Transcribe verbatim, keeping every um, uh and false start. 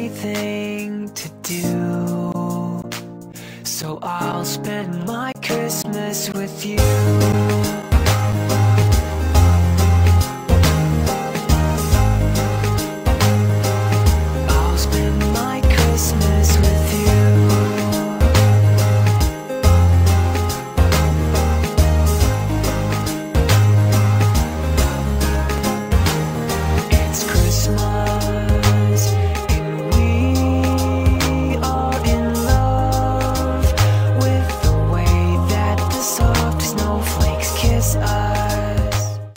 anything to do, so I'll spend my Christmas with you.